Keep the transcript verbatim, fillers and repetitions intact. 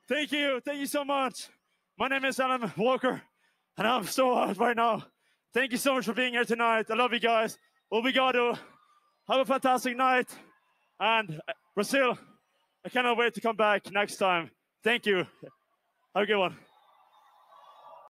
Thank you. Thank you so much. My name is Alan Walker, and I'm so hot right now. Thank you so much for being here tonight. I love you guys. Obrigado. Have a fantastic night. And uh, Brazil, I cannot wait to come back next time. Thank you. Have a good one.